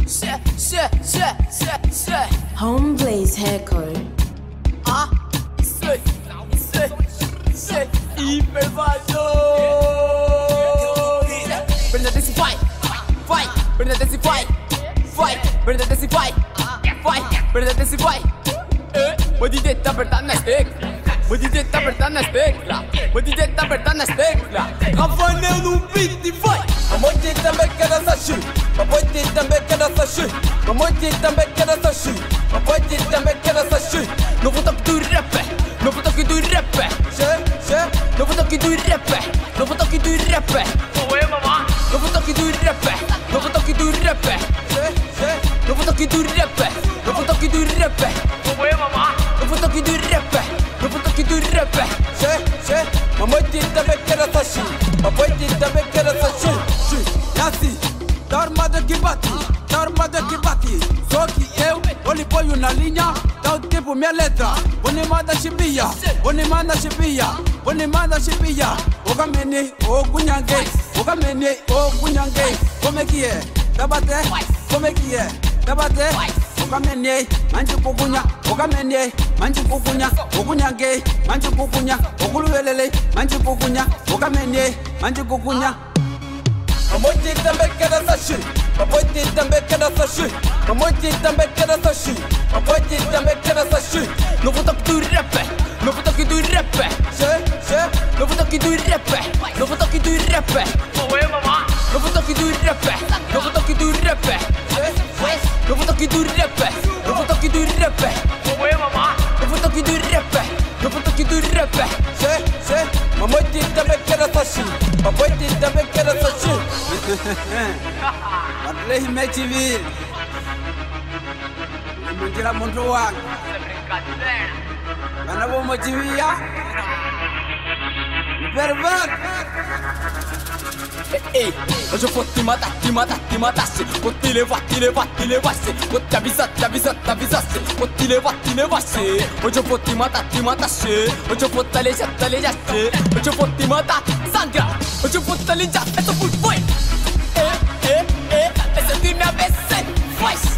Home Blaze Haircut. Hiper Vado. Berna-Novo fight. Berna-Novo fight. Berna-Novo fight. Berna-Novo fight. Voi dite apertando a stecla. Voi dite apertando a stecla. Voi dite apertando a stecla. Rafael no beat de vai. Mamãe também quer essa shit. Papai também quer essa shit. Mamãe também quer essa shit. Papai também quer essa shit. Novo toque do rap. Novo toque do rap. Novo toque do rap. Novo toque do rap. Oi, mamãe. Novo toque do rap. Novo toque do rap. Novo toque do rap. Novo toque do rap. Oi, mamãe. Novo toque do rap. Novo toque do rap. Mamãe também quer essa shit. Papai também quer essa shit. É assim, tá armada que bate. Tá armada que bate. Só que eu olho ponho na linha. Dá o tempo minha letra. Oni manda chibia. Oni manda chibia. Oni manda chibia. Oga mene, o kunyange. Oga mene, o kunyange. Como é que é? Tá bater? Como é que é? Tá bater? Oga mene, manji kukunya. Oga mene, manji kukunya. Okunyange, manji kukunya. Okuluelele, manji kukunya. Oga mene, manji kukunya. Mamãe também quer essa shit. Papai também quer essa shit. Mamãe também quer essa shit. Papai também quer essa shit. Novo toque do rap. Novo toque do rap. Novo toque do rap. Novo toque do rap. Oi, mamãe. Novo toque do rap. Novo toque do rap. Novo toque do rap. Novo toque do rap. Oi, mamãe. Novo toque do rap. Novo toque do rap. Mamãe também quer essa shit. Papai também quer essa shit. Matleh TV. Mentira muito wangu. Berna-Novo TV ya. Perfect. Hoje eu vou te matar, te matar, te matar. Vou te levar, te levar, te levar. Vou te avisar, te avisar, te avisar. Vou te levar, te levar. Hoje eu vou te matar, te matar. Hoje eu vou te alejar, te alejar. Hoje eu vou te matar, sangra. Hoje eu vou te alejar, essa foi. Essa é a minha ABC. Faz.